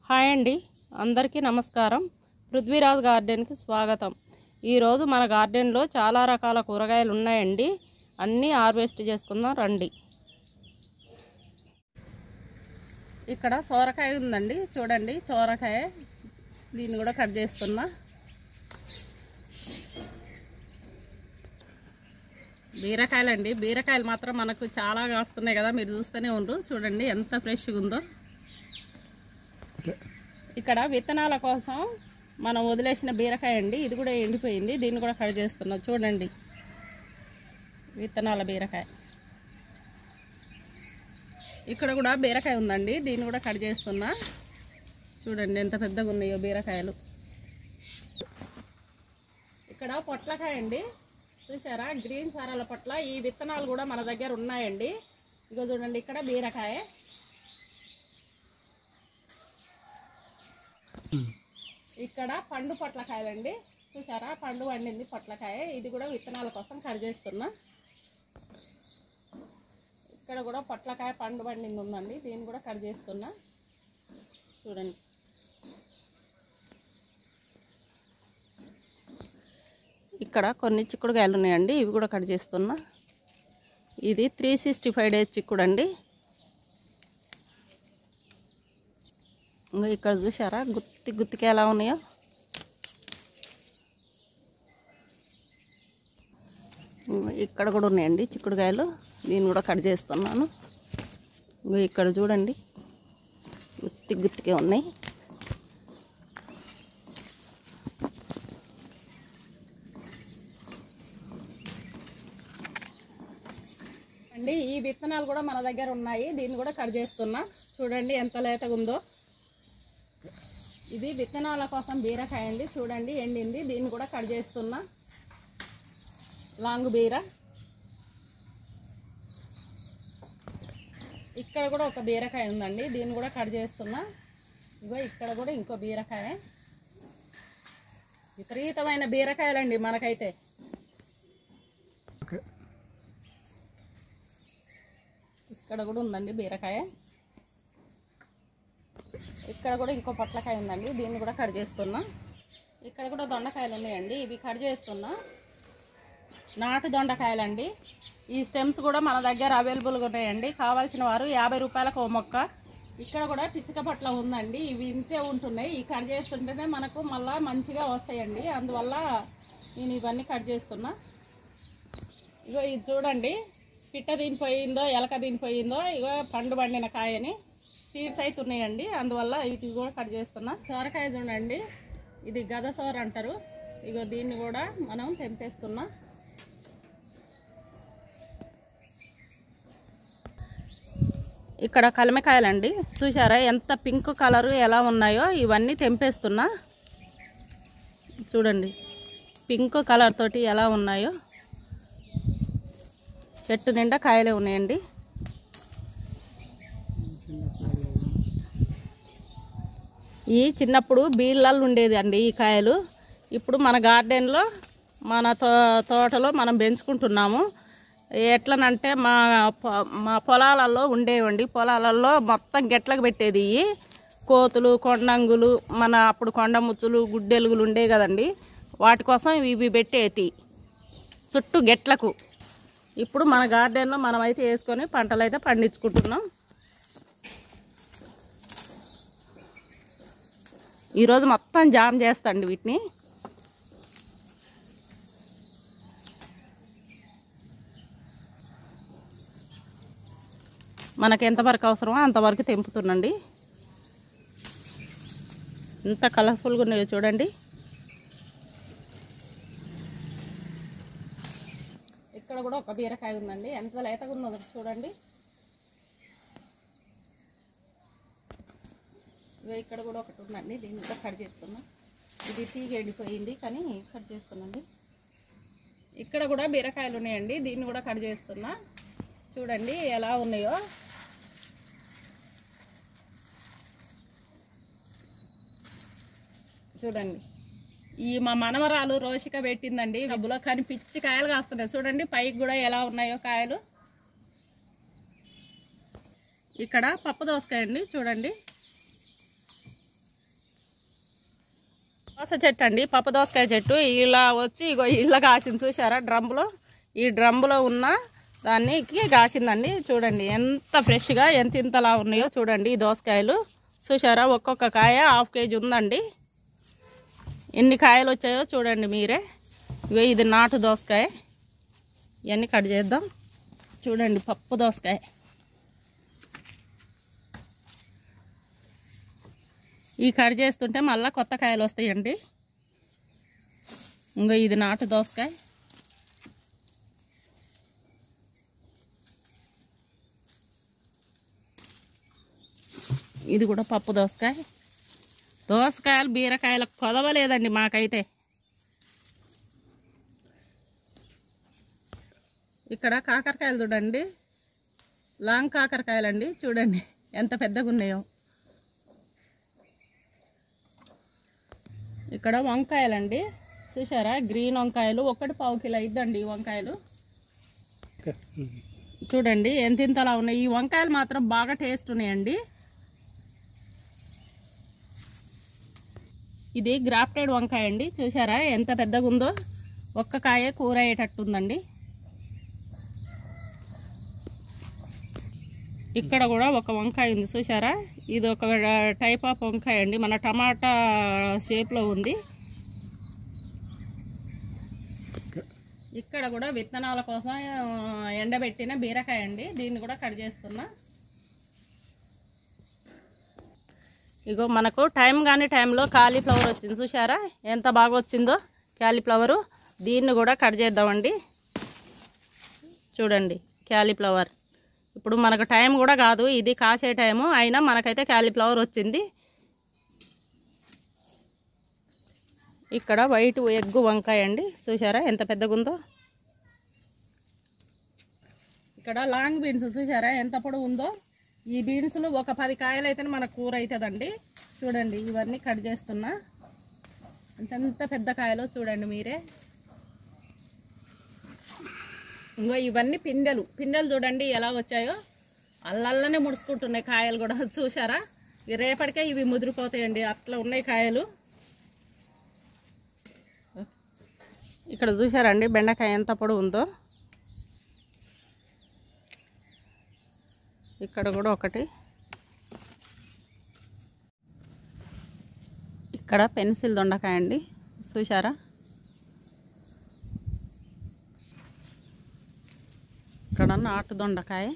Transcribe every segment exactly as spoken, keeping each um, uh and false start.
Hi అండి, అందరికీ నమస్కారం. పృథ్వీరాజ్ గార్డెన్కి స్వాగతం. ఈరోజు మన గార్డెన్లో చాలా రకాల కూరగాయలు ఉన్నాయండి. అన్నీ హార్వెస్ట్ చేసుకుందాం రండి. ఇక్కడ సోరకాయ ఉందండి, చూడండి సోరకాయ. దీన్ని కూడా కట్ చేస్తున్నా. బీరకాయలండి, బీరకాయలు మాత్రం మనకు చాలా కాస్తున్నాయి కదా, మీరు చూస్తూనే ఉండరు. చూడండి ఎంత ఫ్రెష్గా ఉందో. ఇక్కడ విత్తనాల కోసం మనం వదిలేసిన బీరకాయ అండి, ఇది కూడా ఎండిపోయింది. దీన్ని కూడా కట్ చేస్తున్నాం. చూడండి విత్తనాల బీరకాయ. ఇక్కడ కూడా బీరకాయ ఉందండి, దీన్ని కూడా కట్ చేస్తున్నా. చూడండి ఎంత పెద్దగా ఉన్నాయో బీరకాయలు. ఇక్కడ పొట్లకాయ అండి, చూసారా గ్రీన్ సారాల పొట్ల. ఈ విత్తనాలు కూడా మన దగ్గర ఉన్నాయండి. ఇగో చూడండి ఇక్కడ బీరకాయ. ఇక్కడ పండు పొట్లకాయలండి, చూసారా పండు వండింది పొట్లకాయ. ఇది కూడా విత్తనాల కోసం కట్ చేస్తున్నా. ఇక్కడ కూడా పొట్లకాయ పండు వండింది ఉందండి, దీన్ని కూడా కట్ చేస్తున్నా. చూడండి ఇక్కడ కొన్ని చిక్కుడుకాయలు ఉన్నాయండి, ఇవి కూడా కట్ చేస్తున్నా. ఇది త్రీ సిక్స్టీ ఫైవ్ డేస్ చిక్కుడు అండి. ఇంకా ఇక్కడ చూసారా గుత్తి గుత్తికి ఎలా ఉన్నాయో. ఇక్కడ కూడా ఉన్నాయండి చిక్కుడుకాయలు, దీన్ని కూడా కట్ చేస్తున్నాను. ఇంకా ఇక్కడ చూడండి గుత్తి గుత్తికే ఉన్నాయి. అండి ఈ విత్తనాలు కూడా మన దగ్గర ఉన్నాయి, దీన్ని కూడా కట్ చేస్తున్నా. చూడండి ఎంత లేతగా ఉందో. ఇది విత్తనాల కోసం బీరకాయ అండి, చూడండి ఎండింది. దీన్ని కూడా కట్ చేస్తున్నా. లాంగ్ బీర. ఇక్కడ కూడా ఒక బీరకాయ ఉందండి, దీన్ని కూడా కట్ చేస్తున్నా. ఇగో ఇక్కడ కూడా ఇంకో బీరకాయ. విపరీతమైన బీరకాయలండి మనకైతే. ఇక్కడ కూడా ఉందండి బీరకాయ. ఇక్కడ కూడా ఇంకో పొట్లకాయ ఉందండి, దీన్ని కూడా కట్ చేస్తున్నా. ఇక్కడ కూడా దొండకాయలు ఉన్నాయండి, ఇవి కట్ చేస్తున్నా. నాటు దొండకాయలండి. ఈ స్టెమ్స్ కూడా మన దగ్గర అవైలబుల్గా ఉన్నాయండి. కావాల్సిన వారు యాభై రూపాయలకు ఓ మొక్క. ఇక్కడ కూడా పిచ్చిక పట్ల ఉందండి, ఇవి ఇంతే ఉంటున్నాయి. ఈ కట్ చేస్తుంటేనే మనకు మళ్ళీ మంచిగా వస్తాయండి, అందువల్ల నేను ఇవన్నీ కట్ చేస్తున్నా. ఇగో ఇది చూడండి, పిట్ట దీనిపోయిందో ఎలక దీనిపోయిందో. ఇగో పండు పండిన కాయని సీడ్స్ అయితే ఉన్నాయండి, అందువల్ల వీటిని కూడా కట్ చేస్తున్నా. సోరకాయ చూడండి, ఇది గద సోర అంటారు. ఇగో దీన్ని కూడా మనం తెంపేస్తున్నా. ఇక్కడ కలిమికాయలండి, చూసారా ఎంత పింక్ కలరు ఎలా ఉన్నాయో. ఇవన్నీ తెంపేస్తున్నా. చూడండి పింక్ కలర్ తోటి ఎలా ఉన్నాయో. చెట్టు నిండా కాయలే ఉన్నాయండి. ఈ చిన్నప్పుడు బీళ్ళల్లో ఉండేది అండి ఈ కాయలు. ఇప్పుడు మన గార్డెన్లో మన తో తోటలో మనం పెంచుకుంటున్నాము. ఎట్లనంటే మా మా పొలాలలో ఉండేవండి. పొలాలలో మొత్తం గెట్లకు పెట్టేది. ఇవి కోతులు, కొండంగులు, మన అప్పుడు కొండముచ్చులు, గుడ్డెలుగులు ఉండేవి కదండి, వాటి కోసం ఇవి పెట్టేటి చుట్టూ గెట్లకు. ఇప్పుడు మన గార్డెన్లో మనమైతే వేసుకొని పంటలు అయితే పండించుకుంటున్నాం. ఈరోజు మొత్తం జామ్ చేస్తాండి వీటిని. మనకు ఎంతవరకు అవసరమో అంతవరకు తెంపుతున్నాండి. ఎంత కలర్ఫుల్గా ఉన్నాయో చూడండి. ఇక్కడ కూడా ఒక బీరకాయ ఉందండి, ఎంత లేతగా ఉందో చూడండి. ఇక్కడ కూడా ఒకటి ఉందండి, దీన్ని కూడా కట్ చేస్తున్నా. ఇది తీగ ఎండిపోయింది కానీ కట్ చేస్తున్నాండి. ఇక్కడ కూడా బీరకాయలు ఉన్నాయండి, దీన్ని కూడా కట్ చేస్తున్నా. చూడండి ఎలా ఉన్నాయో. చూడండి ఈ మా మనవరాలు రోషిక పెట్టిందండి డబ్బులో, కానీ పిచ్చి కాయలు కాస్తున్నాయి. చూడండి పైకి కూడా ఎలా ఉన్నాయో కాయలు. ఇక్కడ పప్పు దోసకాయ అండి, చూడండి దోస చెట్టు అండి, పప్పు దోసకాయ చెట్టు. ఇలా వచ్చి ఇగో ఇలా కాసింది చూసారా డ్రమ్లో. ఈ డ్రమ్లో ఉన్న దానికి కాసిందండి. చూడండి ఎంత ఫ్రెష్గా ఎంత ఇంతలా ఉన్నాయో చూడండి ఈ దోసకాయలు. చూసారా ఒక్కొక్క కాయ హాఫ్ కేజీ ఉందండి. ఎన్ని కాయలు వచ్చాయో చూడండి మీరే. ఇగో ఇది నాటు దోసకాయ. ఇవన్నీ కట్ చేద్దాం. చూడండి పప్పు దోసకాయ. ఈ కట్ చేస్తుంటే మళ్ళీ కొత్త కాయలు వస్తాయండి. ఇంకో ఇది నాటు దోసకాయ. ఇది కూడా పప్పు దోసకాయ. దోసకాయలు బీరకాయలకు కొదవలేదండి మాకైతే. ఇక్కడ కాకరకాయలు చూడండి, లాంగ్ కాకరకాయలండి. చూడండి ఎంత పెద్దగా ఉన్నాయో. ఇక్కడ వంకాయలండి చూసారా, గ్రీన్ వంకాయలు. ఒకటి పావు కిలో అయిద్దండి ఈ వంకాయలు. చూడండి ఎంత ఇంతలా ఉన్నాయి. ఈ వంకాయలు మాత్రం బాగా టేస్ట్ ఉన్నాయండి. ఇది గ్రాఫ్టెడ్ వంకాయ అండి. చూసారా ఎంత పెద్దగా ఉందో. ఒక్క కాయ కూర అయ్యేటట్టుందండి. ఇక్కడ కూడా ఒక వంకాయ ఉంది చూసారా. ఇది ఒక టైప్ ఆఫ్ వంకాయ అండి, మన టమాటా షేప్లో ఉంది. ఇక్కడ కూడా విత్తనాల కోసం ఎండబెట్టిన బీరకాయ అండి. దీన్ని కూడా కట్ చేస్తున్నా. ఇగో మనకు టైం కానీ టైంలో కాలీఫ్లవర్ వచ్చింది చూసారా ఎంత బాగా వచ్చిందో క్యాలీఫ్లవరు. దీన్ని కూడా కట్ చేద్దామండి. చూడండి క్యాలీఫ్లవర్. ఇప్పుడు మనకు టైం కూడా కాదు, ఇది కాసే టైము, అయినా మనకైతే క్యాలీఫ్లవర్ వచ్చింది. ఇక్కడ వైట్ ఎగ్గు వంకాయ అండి. చూసారా ఎంత పెద్దగా ఉందో. ఇక్కడ లాంగ్ బీన్స్ చూసారా ఎంత పొడవు ఉందో. ఈ బీన్స్లు ఒక పది కాయలు అయితే మనకు కూర అవుతుందండి. చూడండి ఇవన్నీ కట్ చేస్తున్నా. ఎంత పెద్ద కాయలో చూడండి మీరే. ఇంకో ఇవన్నీ పిందెలు. పిందెలు చూడండి ఎలా వచ్చాయో. అల్లల్లనే ముడుచుకుంటున్నాయి కాయలు కూడా చూసారా. రేపటికే ఇవి ముదిరిపోతాయండి, అట్లా ఉన్నాయి కాయలు. ఇక్కడ చూసారండి బెండకాయ ఎంత పొడవు ఉందో. ఇక్కడ కూడా ఒకటి. ఇక్కడ పెన్సిల్ దొండకాయ అండి చూసారా. ఇక్కడ నాటు దొండకాయ.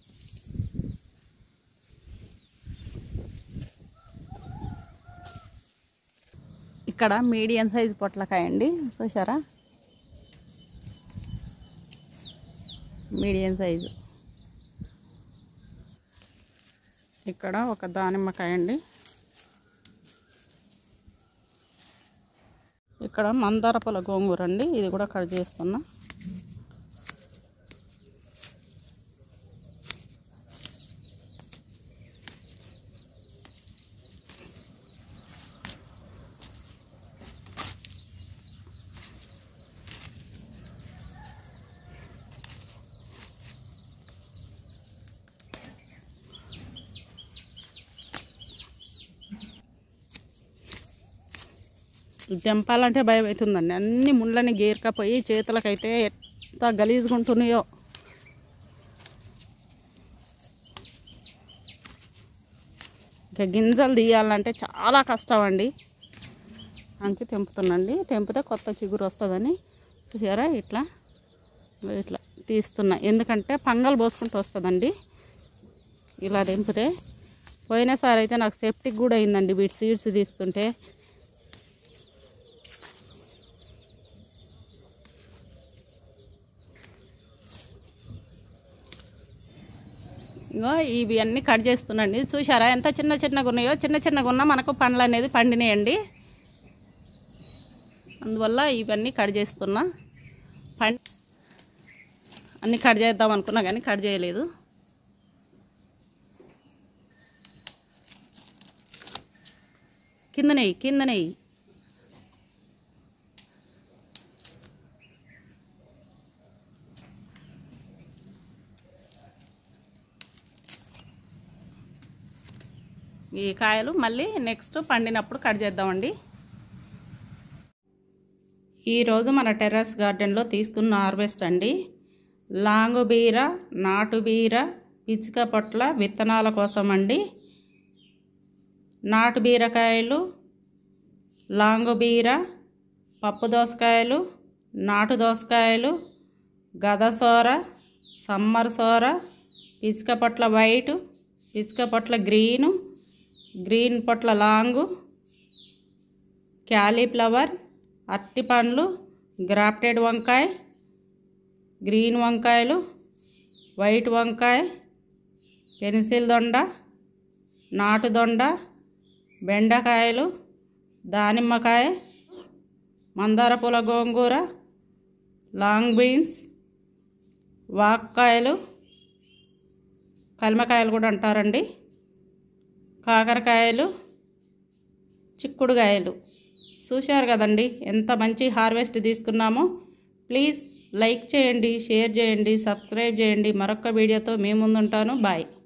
ఇక్కడ మీడియం సైజు పొట్లకాయ అండి చూసారా, మీడియం సైజు. ఇక్కడ ఒక దానిమ్మకాయ అండి. ఇక్కడ మందార పూల గోంగూర అండి. ఇది కూడా కట్ చేస్తున్నా. తెంపాలంటే భయం అవుతుందండి. అన్ని ముళ్ళని గీరకపోయి చేతులకైతే ఎంత గలీజ్గా ఉంటున్నాయో. ఇక గింజలు తీయాలంటే చాలా కష్టం అండి. మంచి తెంపుతున్నాండి. తెంపితే కొత్త చిగురు వస్తుందని చూసారా ఇట్లా ఇట్లా తీస్తున్నా. ఎందుకంటే పంగలు పోసుకుంటూ వస్తుందండి ఇలా తెంపితే. పోయినసారి అయితే నాకు సెప్టిక్ కూడా అయిందండి వీటి సీడ్స్ తీస్తుంటే. ఇగో ఇవి అన్నీ కట్ చేస్తున్నాండి. చూసారా ఎంత చిన్న చిన్నగా ఉన్నాయో. చిన్న చిన్నగా ఉన్నా మనకు పండ్లు అనేది పండినాయండి. అందువల్ల ఇవన్నీ కట్ చేస్తున్నా. పండి అన్నీ కట్ చేద్దాం అనుకున్నా కానీ కట్ చేయలేదు. కింద నెయ్యి కింద నెయ్యి. ఈ కాయలు మళ్ళీ నెక్స్ట్ పండినప్పుడు కట్ చేద్దామండి. ఈరోజు మన టెర్రస్ గార్డెన్లో తీసుకున్న హార్వెస్ట్ అండి. లాంగ్ బీర, నాటు బీర, పిచ్చుక పొట్ల విత్తనాల కోసం అండి. నాటు బీరకాయలు, లాంగ్ బీర, పప్పు దోసకాయలు, నాటు దోసకాయలు, గద సోర, సమ్మర్ సోర, పిచ్చుక పొట్ల వైటు, పిచ్చుక పొట్ల గ్రీను, గ్రీన్ పొట్ల లాంగు, క్యాలీఫ్లవర్, అరటి పండ్లు, గ్రాఫ్టెడ్ వంకాయ, గ్రీన్ వంకాయలు, వైట్ వంకాయ, పెన్సిల్ దొండ, నాటు దొండ, బెండకాయలు, దానిమ్మకాయ, మందార పూల గోంగూర, లాంగ్ బీన్స్, వాక్కాయలు, కల్మకాయలు కూడా అంటారండి, కాకరకాయలు, చిక్కుడుకాయలు. చూశారు కదండి ఎంత మంచి హార్వెస్ట్ తీసుకున్నామో. ప్లీజ్ లైక్ చేయండి, షేర్ చేయండి, సబ్స్క్రైబ్ చేయండి. మరొక వీడియోతో మీ ముందుంటాను. బాయ్.